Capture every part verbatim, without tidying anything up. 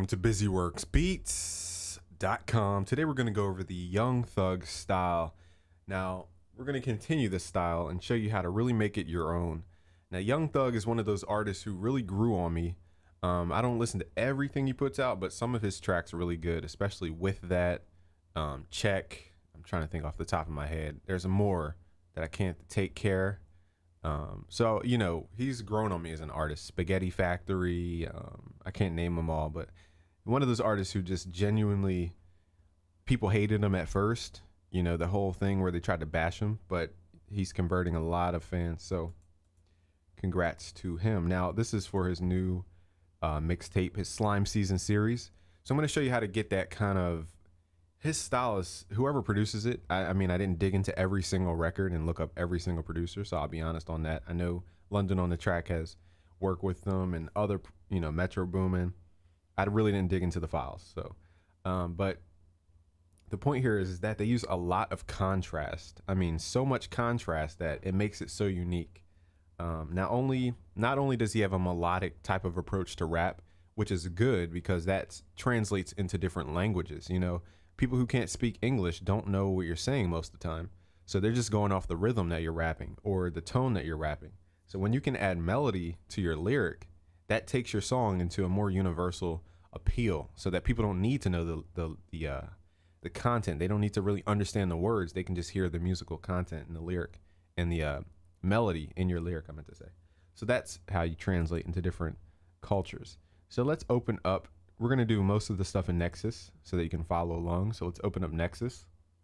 to busyworks beats dot com. Today we're going to go over the Young Thug style. Now, we're going to continue this style and show you how to really make it your own. Now, Young Thug is one of those artists who really grew on me. Um, I don't listen to everything he puts out, but some of his tracks are really good, especially with that. Um, check. I'm trying to think off the top of my head. There's more that I can't take care. Um, so, you know, he's grown on me as an artist. Spaghetti Factory. Um, I can't name them all, but one of those artists who just genuinely, people hated him at first, you know, the whole thing where they tried to bash him, but he's converting a lot of fans. So congrats to him. Now, this is for his new uh, mixtape, his Slime Season series. So I'm going to show you how to get that kind of, his style is, whoever produces it, I, I mean, I didn't dig into every single record and look up every single producer, so I'll be honest on that. I know London on the Track has worked with them and other, you know, Metro Boomin. I really didn't dig into the files. So, um, but the point here is, is that they use a lot of contrast. I mean, so much contrast that it makes it so unique. Um, not only, not only does he have a melodic type of approach to rap, which is good because that translates into different languages, you know. People who can't speak English don't know what you're saying most of the time. So they're just going off the rhythm that you're rapping or the tone that you're rapping. So when you can add melody to your lyric, that takes your song into a more universal appeal so that people don't need to know the, the, the, uh, the content. They don't need to really understand the words. They can just hear the musical content and the lyric and the uh, melody in your lyric, I meant to say. So that's how you translate into different cultures. So let's open up. We're going to do most of the stuff in Nexus so that you can follow along. So let's open up Nexus.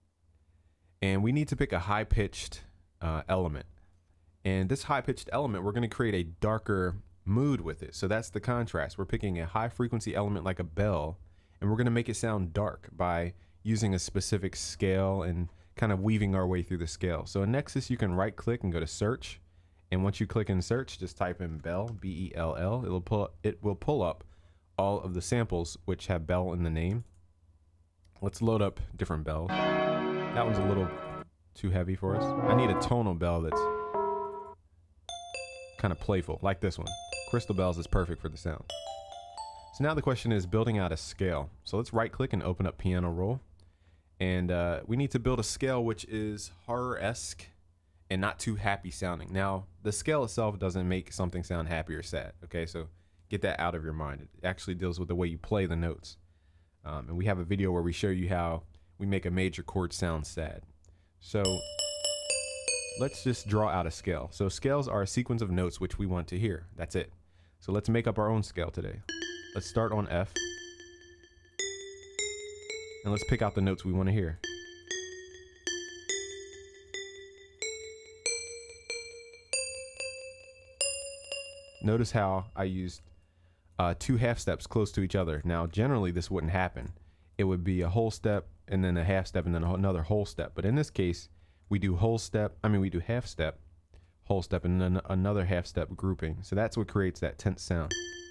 And we need to pick a high-pitched uh, element. And this high-pitched element, we're going to create a darker mood with it. So that's the contrast. We're picking a high-frequency element like a bell, and we're going to make it sound dark by using a specific scale and kind of weaving our way through the scale. So in Nexus, you can right-click and go to Search. And once you click in Search, just type in Bell, B E L L. It'll pull, it will pull up all of the samples which have bell in the name. Let's load up different bells. That one's a little too heavy for us. I need a tonal bell that's kind of playful, like this one. Crystal Bells is perfect for the sound. So now the question is building out a scale. So let's right click and open up Piano Roll. And uh, we need to build a scale which is horror-esque and not too happy sounding. Now, the scale itself doesn't make something sound happy or sad, okay? So get that out of your mind. It actually deals with the way you play the notes. Um, and we have a video where we show you how we make a major chord sound sad. So let's just draw out a scale. So scales are a sequence of notes which we want to hear. That's it. So let's make up our own scale today. Let's start on F. And let's pick out the notes we want to hear. Notice how I used Uh, two half steps close to each other. Now, generally this wouldn't happen. It would be a whole step and then a half step and then another whole step. But in this case, we do whole step. I mean, we do half step, whole step, and then another half step grouping. So that's what creates that tense sound.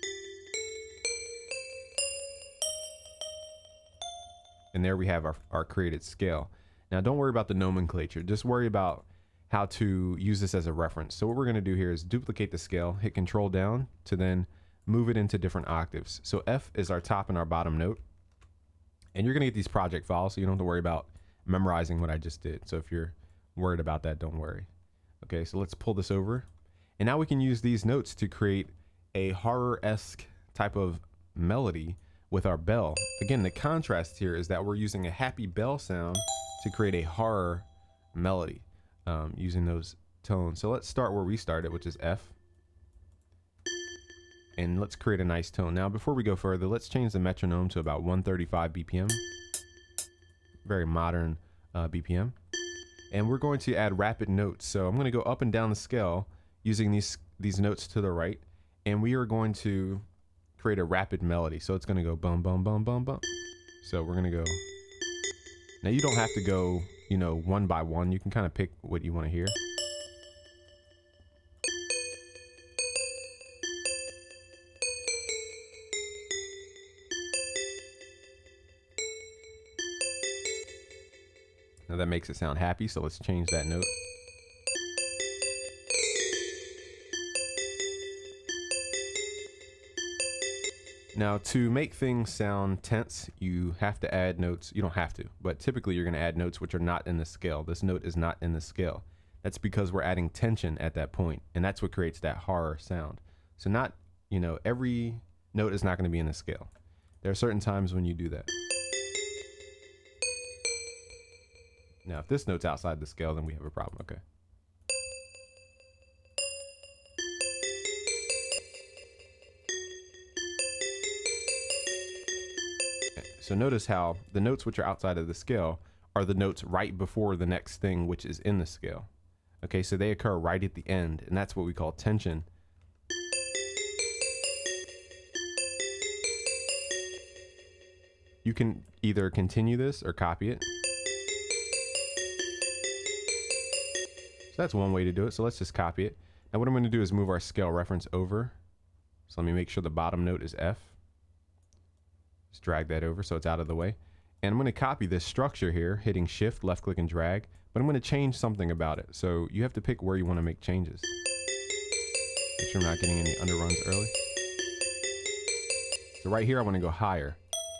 And there we have our, our created scale. Now, don't worry about the nomenclature. Just worry about how to use this as a reference. So what we're going to do here is duplicate the scale, hit control down to then move it into different octaves. So F is our top and our bottom note. And you're gonna get these project files, so you don't have to worry about memorizing what I just did. So if you're worried about that, don't worry. Okay, so let's pull this over. And now we can use these notes to create a horror-esque type of melody with our bell. Again, the contrast here is that we're using a happy bell sound to create a horror melody um, using those tones. So let's start where we started, which is F. And let's create a nice tone. Now, before we go further, let's change the metronome to about one thirty-five B P M. Very modern uh, B P M. And we're going to add rapid notes. So I'm going to go up and down the scale using these, these notes to the right. And we are going to create a rapid melody. So it's going to go bum, bum, bum, bum, bum. So we're going to go. Now, you don't have to go, you know, one by one. You can kind of pick what you want to hear. Now that makes it sound happy, so let's change that note. Now, to make things sound tense, you have to add notes. You don't have to, but typically you're going to add notes which are not in the scale. This note is not in the scale. That's because we're adding tension at that point, and that's what creates that horror sound. So not, you know, every note is not going to be in the scale. There are certain times when you do that. Now, if this note's outside the scale, then we have a problem, okay? So notice how the notes which are outside of the scale are the notes right before the next thing which is in the scale. Okay, so they occur right at the end, and that's what we call tension. You can either continue this or copy it. So that's one way to do it. So let's just copy it. Now what I'm going to do is move our scale reference over. So let me make sure the bottom note is F. Just drag that over so it's out of the way. And I'm going to copy this structure here, hitting shift, left click and drag, but I'm going to change something about it. So you have to pick where you want to make changes. Make sure I'm not getting any underruns early. So right here I want to go higher.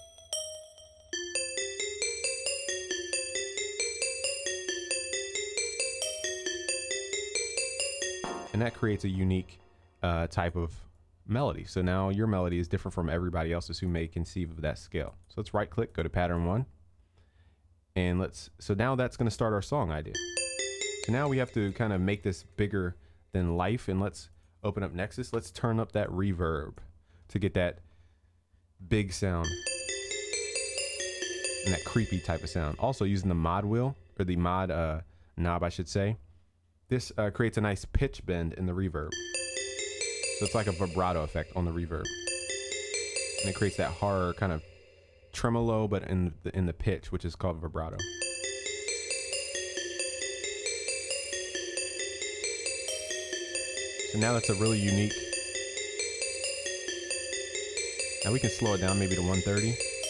And that creates a unique uh, type of melody. So now your melody is different from everybody else's who may conceive of that scale. So let's right click, go to pattern one. And let's, so now that's going to start our song idea. So now we have to kind of make this bigger than life, and let's open up Nexus. Let's turn up that reverb to get that big sound and that creepy type of sound. Also using the mod wheel, or the mod uh, knob I should say, this uh, creates a nice pitch bend in the reverb. So it's like a vibrato effect on the reverb. And it creates that horror kind of tremolo, but in the, in the pitch, which is called vibrato. So now that's a really unique. Now we can slow it down maybe to one thirty.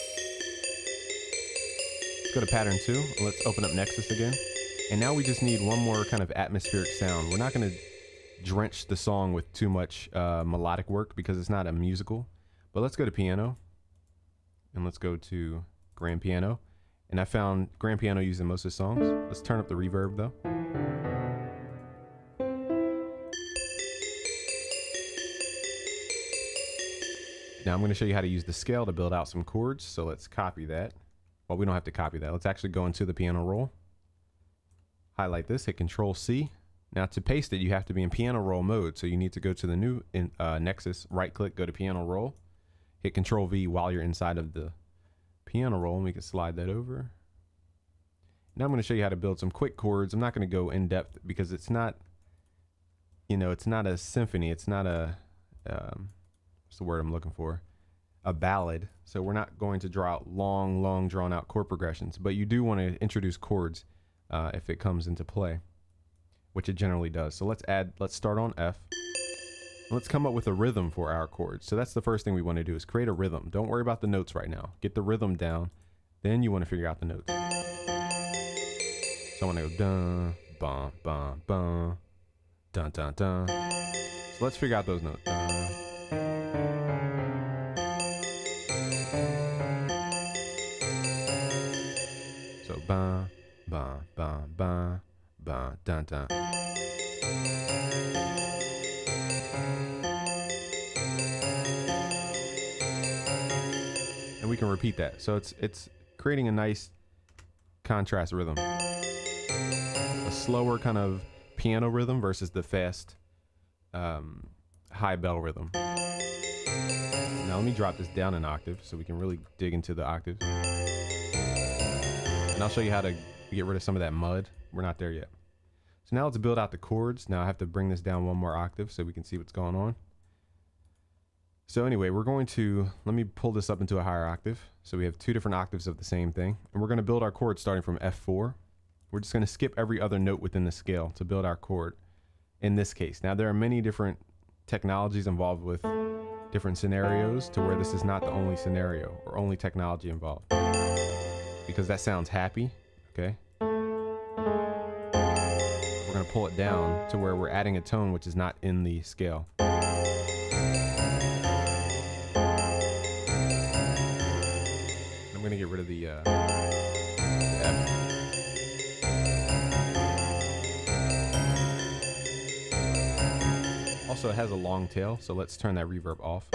Let's go to pattern two, and let's open up Nexus again. And now we just need one more kind of atmospheric sound. We're not going to drench the song with too much uh, melodic work because it's not a musical. But let's go to piano, and let's go to grand piano. And I found grand piano used in most of the songs. Let's turn up the reverb though. Now I'm going to show you how to use the scale to build out some chords. So let's copy that. Well, we don't have to copy that. Let's actually go into the piano roll. Highlight this, hit control C. Now to paste it, you have to be in piano roll mode. So you need to go to the new in, uh, Nexus, right click, go to piano roll, hit control V while you're inside of the piano roll, and we can slide that over. Now I'm going to show you how to build some quick chords. I'm not going to go in depth because it's not, you know, it's not a symphony. It's not a, um, what's the word I'm looking for? A ballad. So we're not going to draw out long, long drawn out chord progressions, but you do want to introduce chords uh, if it comes into play, which it generally does. So let's add, let's start on F. Let's come up with a rhythm for our chords. So that's the first thing we want to do, is create a rhythm. Don't worry about the notes right now. Get the rhythm down. Then you want to figure out the notes. So I want to go dun, bum, bum, bum, dun, dun, dun. So let's figure out those notes. Dun. So bum, bum, bum, bum, bum, dun, dun. And we can repeat that. So it's it's creating a nice contrast rhythm. A slower kind of piano rhythm versus the fast um, high bell rhythm. Now let me drop this down an octave so we can really dig into the octaves. And I'll show you how to get rid of some of that mud. We're not there yet. So now let's build out the chords. Now I have to bring this down one more octave so we can see what's going on. So anyway, we're going to, let me pull this up into a higher octave. So we have two different octaves of the same thing. And we're going to build our chord starting from F four. We're just going to skip every other note within the scale to build our chord in this case. Now there are many different technologies involved with different scenarios to where this is not the only scenario or only technology involved. Because that sounds happy, okay? We're going to pull it down to where we're adding a tone which is not in the scale. gonna get rid of the, uh, the F. Also, it has a long tail, so let's turn that reverb off.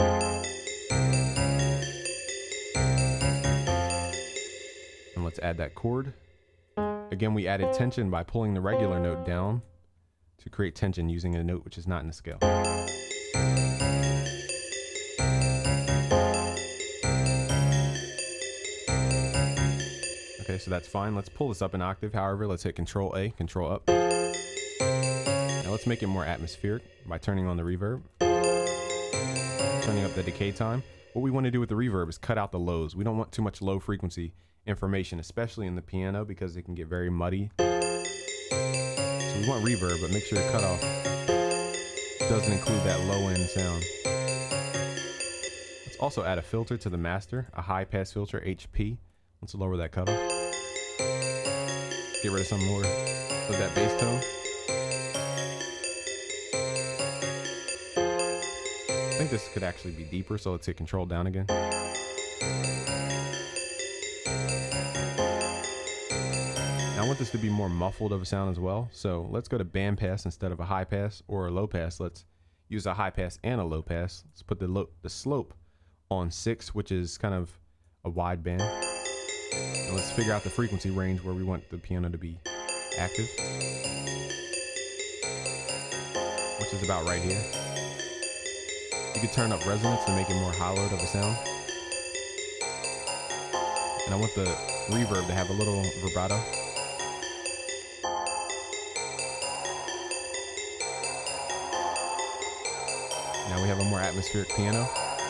And let's add that chord. Again, we added tension by pulling the regular note down to create tension using a note which is not in the scale. Okay, so that's fine. Let's pull this up an octave. However, let's hit Control A, Control up. Now let's make it more atmospheric by turning on the reverb, turning up the decay time. What we want to do with the reverb is cut out the lows. We don't want too much low frequency information, especially in the piano, because it can get very muddy. So we want reverb, but make sure your cutoff doesn't include that low end sound. Let's also add a filter to the master, a high pass filter, H P. Let's lower that cutoff. Get rid of some more of that bass tone. I think this could actually be deeper, so let's hit Control down again. Now I want this to be more muffled of a sound as well, so let's go to band pass instead of a high pass or a low pass. Let's use a high pass and a low pass. Let's put the, low, the slope on six, which is kind of a wide band. And let's figure out the frequency range where we want the piano to be active, which is about right here. You could turn up resonance to make it more hollowed of a sound. And I want the reverb to have a little vibrato. Now we have a more atmospheric piano.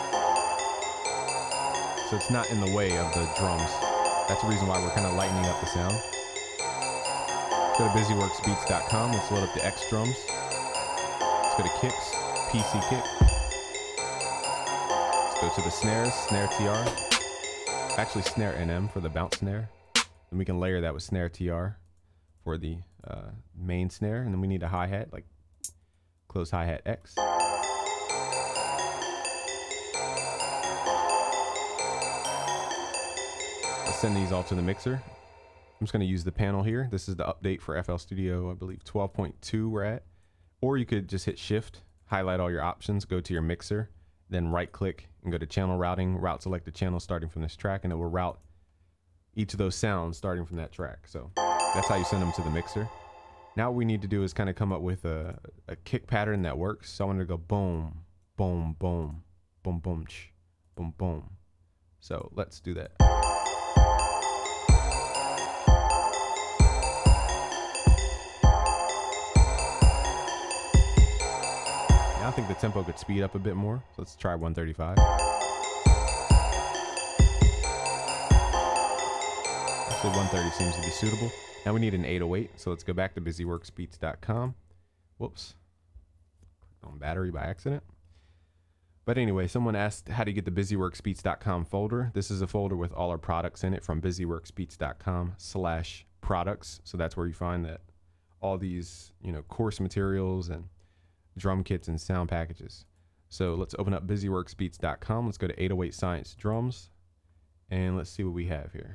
So it's not in the way of the drums. That's the reason why we're kind of lightening up the sound. Go to busy works beats dot com. Let's load up the X drums. Let's go to kicks, P C kick. Let's go to the snares, snare T R. Actually snare N M for the bounce snare. Then we can layer that with snare T R for the uh, main snare. And then we need a hi-hat, like close hi-hat X. Send these all to the mixer. I'm just going to use the panel here. This is the update for F L Studio, I believe twelve point two we're at. Or you could just hit shift, highlight all your options, go to your mixer, then right click and go to channel routing, route select the channel starting from this track, and it will route each of those sounds starting from that track. So that's how you send them to the mixer. Now what we need to do is kind of come up with a, a kick pattern that works. So I want to go boom, boom, boom, boom, boom, ch, boom, boom. So let's do that. I think the tempo could speed up a bit more. So let's try one thirty-five. Actually, one thirty seems to be suitable. Now we need an eight oh eight. So let's go back to busy works beats dot com. Whoops. Clicked on battery by accident. But anyway, someone asked how to get the busy works beats dot com folder. This is a folder with all our products in it from busy works beats dot com slash products. So that's where you find that all these, you know, course materials and drum kits and sound packages. So let's open up busy works beats dot com. Let's go to eight oh eight Science Drums and let's see what we have here.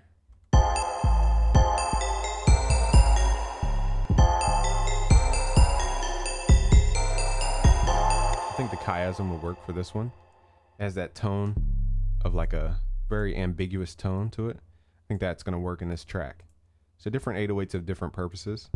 I think the chiasm will work for this one. It has that tone of like a very ambiguous tone to it. I think that's going to work in this track. So different eight oh eights have different purposes.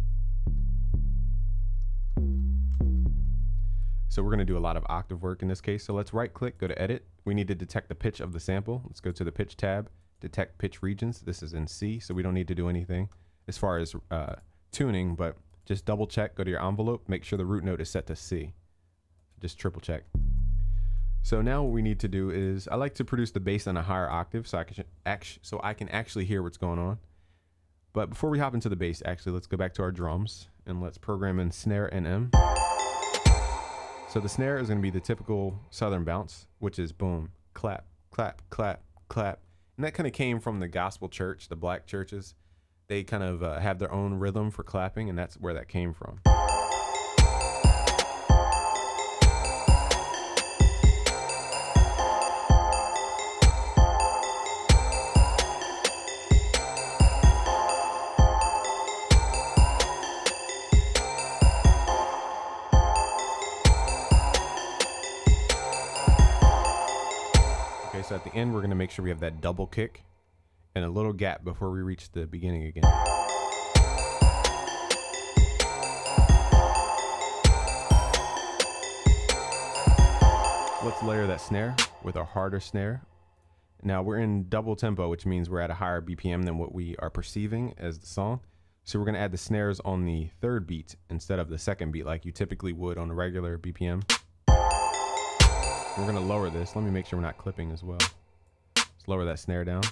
So we're going to do a lot of octave work in this case. So let's right click, go to edit. We need to detect the pitch of the sample. Let's go to the pitch tab, detect pitch regions. This is in C, so we don't need to do anything as far as uh, tuning, but just double check, go to your envelope, make sure the root note is set to C. Just triple check. So now what we need to do is, I like to produce the bass on a higher octave so I can, act so I can actually hear what's going on. But before we hop into the bass, actually, let's go back to our drums and let's program in snare N M. So the snare is going to be the typical Southern bounce, which is boom, clap, clap, clap, clap. And that kind of came from the gospel church, the black churches. They kind of uh, have their own rhythm for clapping, and that's where that came from. So at the end, we're going to make sure we have that double kick and a little gap before we reach the beginning again. Let's layer that snare with a harder snare. Now we're in double tempo, which means we're at a higher B P M than what we are perceiving as the song. So we're going to add the snares on the third beat instead of the second beat like you typically would on a regular B P M. We're going to lower this. Let me make sure we're not clipping as well. Let's lower that snare down.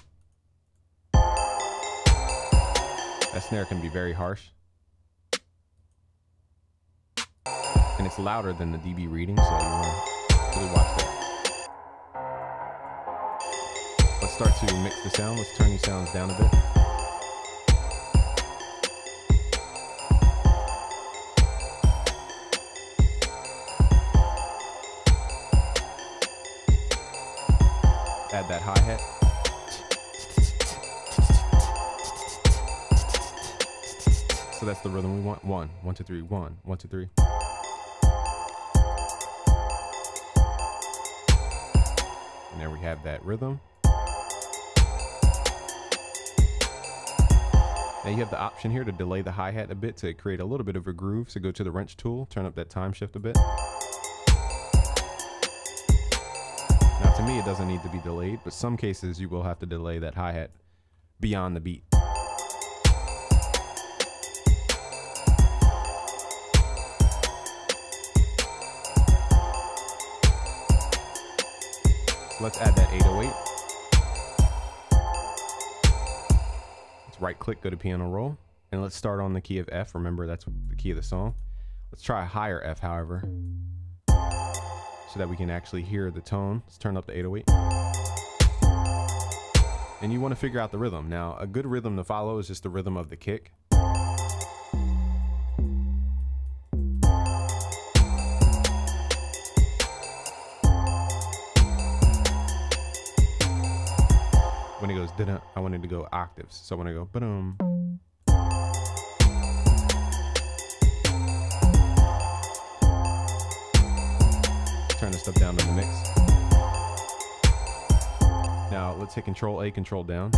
That snare can be very harsh. And it's louder than the D B reading, so you want to really watch that. Let's start to mix the sound. Let's turn these sounds down a bit. Add that hi-hat. So that's the rhythm we want. One, one, two, three, one, one, two, three. And there we have that rhythm. Now you have the option here to delay the hi-hat a bit to create a little bit of a groove. So go to the wrench tool, turn up that time shift a bit. Now to me, it doesn't need to be delayed, but some cases you will have to delay that hi-hat beyond the beat. So let's add that eight oh eight. Let's right click, go to piano roll, and let's start on the key of F. Remember, that's the key of the song. Let's try a higher F, however, so that we can actually hear the tone. Let's turn up the eight oh eight. And you want to figure out the rhythm. Now, a good rhythm to follow is just the rhythm of the kick. When it goes da-da, I want it to go octaves. So when I go ba-dum, turn this stuff down in the mix. Now let's hit Control A, Control down.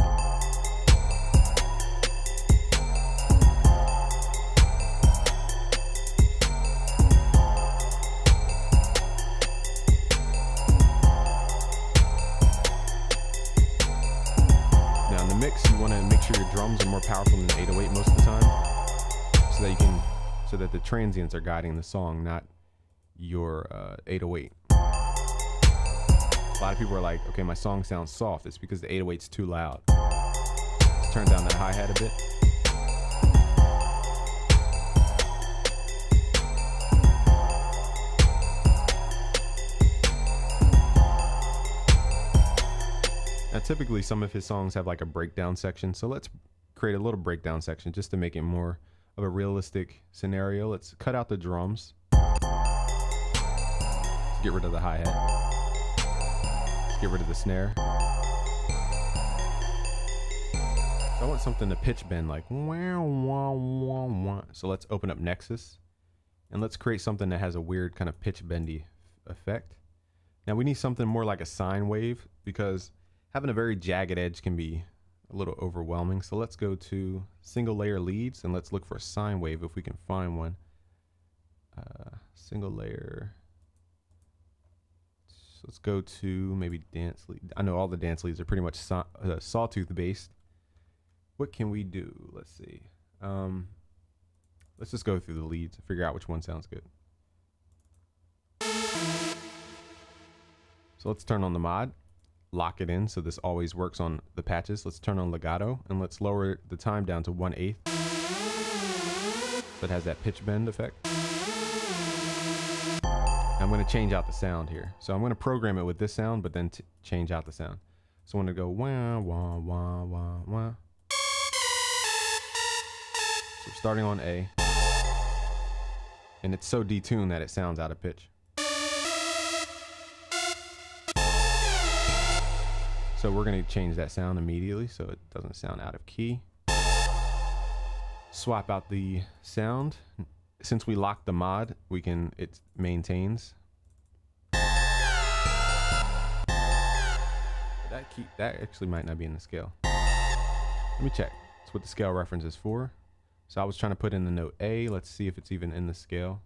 Now in the mix, you want to make sure your drums are more powerful than the eight oh eight most of the time, so that you can, so that the transients are guiding the song, not your uh, eight oh eight. A lot of people are like, okay, my song sounds soft. It's because the eight oh eight's too loud. Let's turn down that hi-hat a bit. Now, typically some of his songs have like a breakdown section. So let's create a little breakdown section just to make it more of a realistic scenario. Let's cut out the drums. Let's get rid of the hi-hat. Get rid of the snare. So I want something to pitch bend like wah, wah, wah, wah. So let's open up Nexus and let's create something that has a weird kind of pitch bendy effect. Now we need something more like a sine wave because having a very jagged edge can be a little overwhelming. So let's go to single layer leads and let's look for a sine wave if we can find one. Uh, single layer. So let's go to maybe dance lead. I know all the dance leads are pretty much saw, uh, sawtooth based. What can we do? Let's see. Um, let's just go through the leads and figure out which one sounds good. So let's turn on the mod, lock it in so this always works on the patches. Let's turn on legato and let's lower the time down to one eighth. So it has that pitch bend effect. I'm going to change out the sound here. So I'm going to program it with this sound, but then t change out the sound. So I'm going to go wah, wah, wah, wah, wah. So starting on A. And it's so detuned that it sounds out of pitch. So we're going to change that sound immediately so it doesn't sound out of key. Swap out the sound. Since we locked the mod, we can, it maintains. That key, that actually might not be in the scale. Let me check. That's what the scale reference is for. So I was trying to put in the note A. Let's see if it's even in the scale.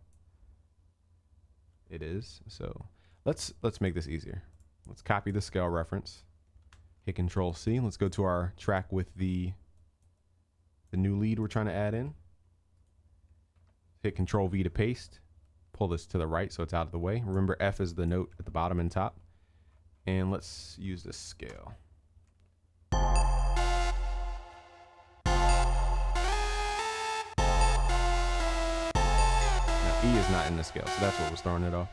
It is. So let's let's make this easier. Let's copy the scale reference. Hit Control C. Let's go to our track with the the new lead we're trying to add in. Hit Control V to paste. Pull this to the right so it's out of the way. Remember, F is the note at the bottom and top. And let's use this scale. Now, E is not in the scale, so that's what was throwing it off.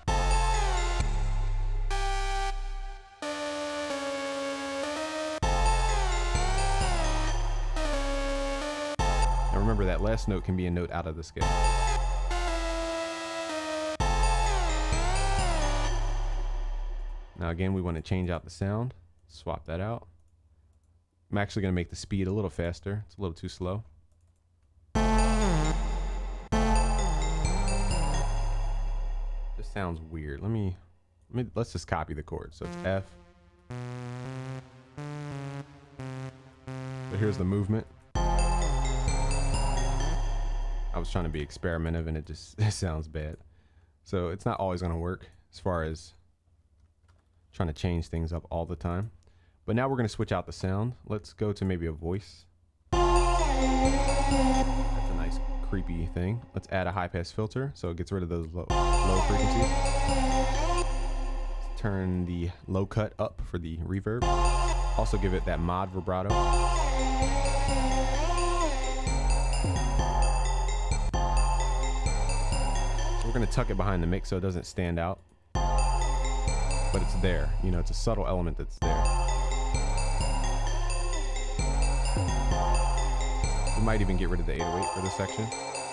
Now remember, that last note can be a note out of the scale. Now again, we want to change out the sound. Swap that out. I'm actually going to make the speed a little faster. It's a little too slow. This sounds weird. Let me, let me let's just copy the chord. So it's F. So here's the movement. I was trying to be experimentative and it just it sounds bad. So it's not always going to work as far as trying to change things up all the time. But now we're going to switch out the sound. Let's go to maybe a voice. That's a nice creepy thing. Let's add a high pass filter so it gets rid of those low, low frequencies. Let's turn the low cut up for the reverb. Also give it that mod vibrato. So we're going to tuck it behind the mix so it doesn't stand out. But it's there, you know, it's a subtle element that's there. We might even get rid of the eight oh eight for this section.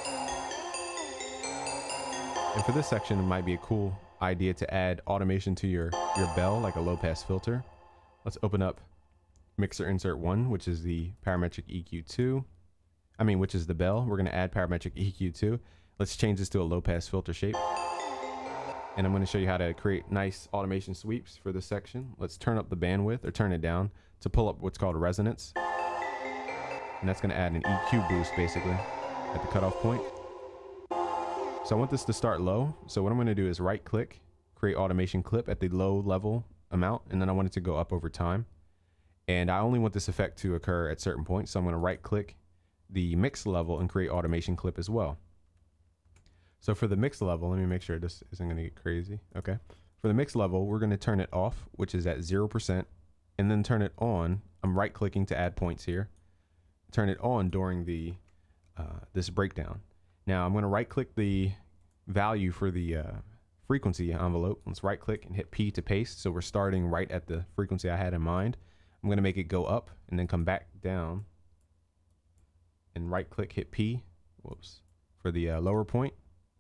And for this section, it might be a cool idea to add automation to your, your bell, like a low pass filter. Let's open up Mixer Insert one, which is the parametric E Q two. I mean, which is the bell. We're gonna add parametric E Q two. Let's change this to a low pass filter shape. And I'm going to show you how to create nice automation sweeps for this section. Let's turn up the bandwidth or turn it down to pull up what's called resonance. And that's going to add an E Q boost basically at the cutoff point. So I want this to start low. So what I'm going to do is right click, create automation clip at the low level amount. And then I want it to go up over time. And I only want this effect to occur at certain points. So I'm going to right click the mix level and create automation clip as well. So for the mix level, let me make sure this isn't going to get crazy. Okay. For the mix level, we're going to turn it off, which is at zero percent, and then turn it on. I'm right clicking to add points here. Turn it on during the uh, this breakdown. Now I'm going to right click the value for the uh, frequency envelope. Let's right click and hit P to paste. So we're starting right at the frequency I had in mind. I'm going to make it go up and then come back down and right click, hit P. Whoops. For the uh, lower point.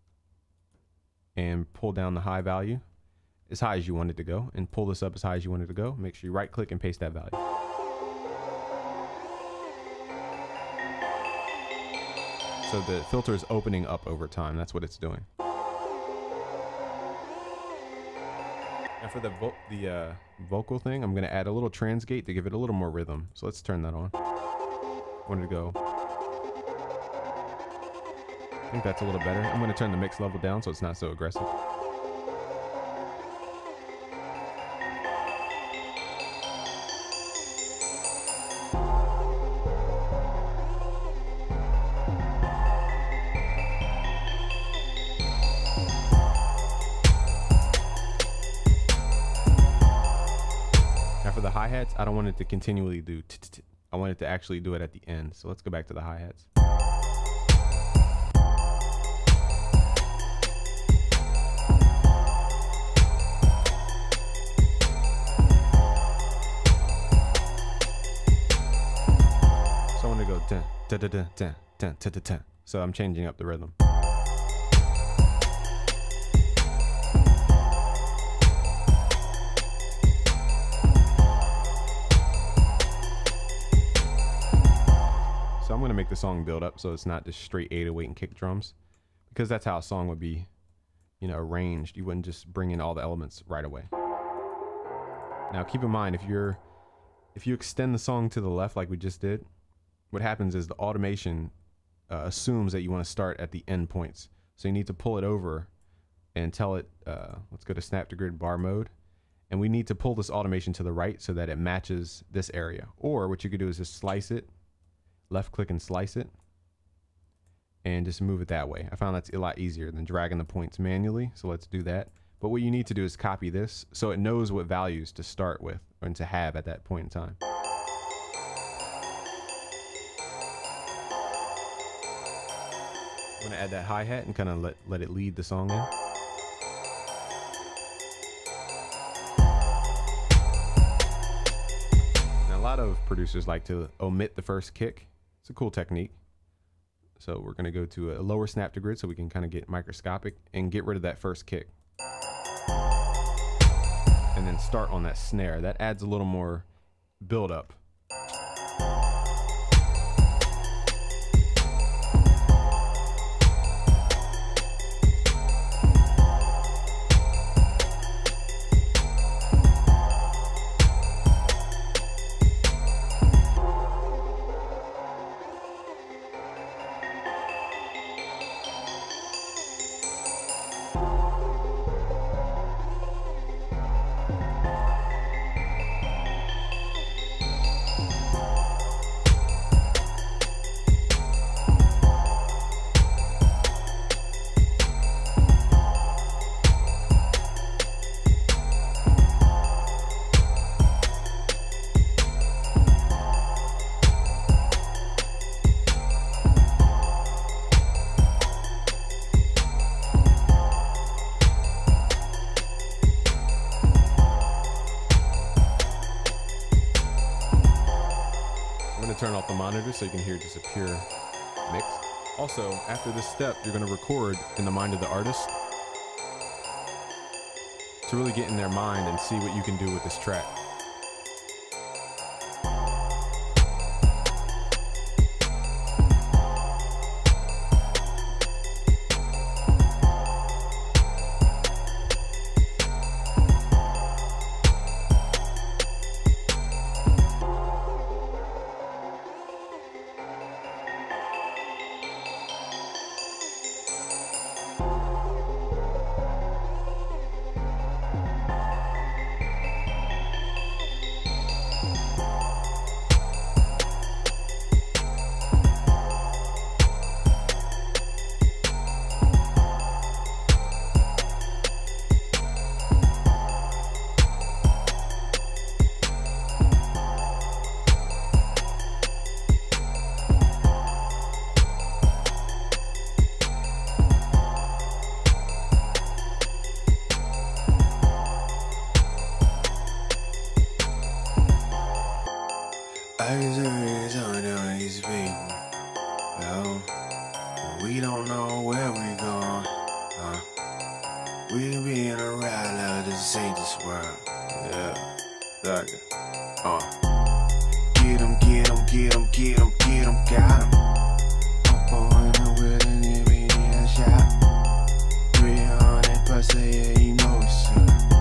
And pull down the high value as high as you want it to go, and pull this up as high as you want it to go. Make sure you right click and paste that value. So the filter is opening up over time. That's what it's doing. Now for the vo the uh, vocal thing, I'm going to add a little transgate to give it a little more rhythm. So let's turn that on. I want it to go. I think that's a little better. I'm going to turn the mix level down so it's not so aggressive. Now for the hi-hats, I don't want it to continually do t-t-t. I want it to actually do it at the end. So let's go back to the hi-hats. Dun, dun, dun, dun, dun, dun, dun, dun, dun. So I'm changing up the rhythm. So I'm going to make the song build up so it's not just straight eight oh eight and kick drums, because that's how a song would be, you know, arranged. You wouldn't just bring in all the elements right away. Now keep in mind, if you're if you extend the song to the left like we just did, what happens is the automation uh, assumes that you want to start at the end points. So you need to pull it over and tell it, uh, let's go to snap to grid bar mode. And we need to pull this automation to the right so that it matches this area. Or what you could do is just slice it, left click and slice it, and just move it that way. I found that's a lot easier than dragging the points manually. So let's do that. But what you need to do is copy this so it knows what values to start with and to have at that point in time. I'm gonna add that hi-hat and kind of let, let it lead the song in. Now, a lot of producers like to omit the first kick. It's a cool technique. So we're gonna go to a lower snap to grid so we can kind of get microscopic and get rid of that first kick. And then start on that snare. That adds a little more build up. Turn off the monitor so you can hear just a pure mix. Also, after this step, you're going to record in the mind of the artist to really get in their mind and see what you can do with this track. We don't know where we going. Uh, we can be in a ride, this ain't this world. Yeah, like it. Uh. Get 'em, get 'em, get 'em, get 'em, get 'em, got 'em. Up on the wheel and it be a shot. three hundred plus a year, you know it's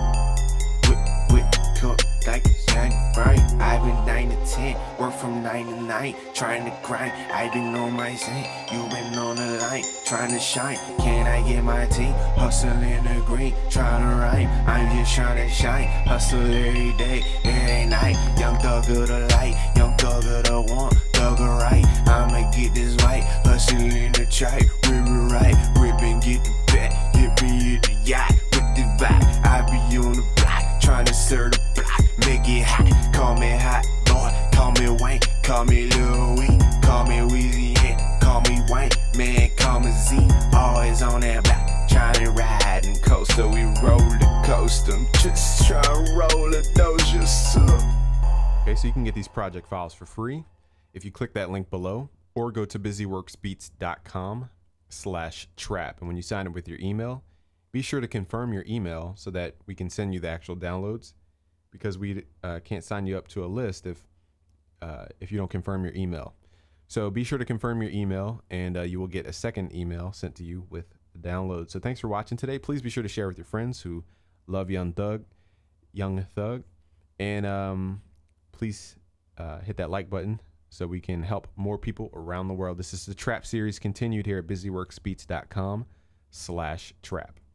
up. Whip, whip, cook like it's right. I've been nine to ten, work from nine to nine, trying to grind. I've been on my zen, you been on the line, trying to shine. Can I get my team? Hustle in the green, trying to rhyme. I'm just trying to shine, hustle every day, every night. Young thug of the light, young thug of the one, thug of right. I'ma get this white, hustle in the tribe, river right, rip and get the bet, hit me at the yacht with the back. I be on the block, trying to serve the block, make it hot. Call me hot boy, call me Wayne, call me Lil Wee, call me Weezy, yeah, call me Wayne, man, call me Z. Always on that block, trying to ride and coast, so we roll the coast. I'm just trying to roll a doja so. Okay, so you can get these project files for free if you click that link below, or go to busyworksbeats.com slash trap. And when you sign up with your email, be sure to confirm your email so that we can send you the actual downloads, because we uh, can't sign you up to a list if uh, if you don't confirm your email. So be sure to confirm your email, and uh, you will get a second email sent to you with the download. So thanks for watching today. Please be sure to share with your friends who love Young Thug, Young Thug, and um, please uh, hit that like button so we can help more people around the world. This is the Trap series continued here at busyworksbeats dot com slash trap.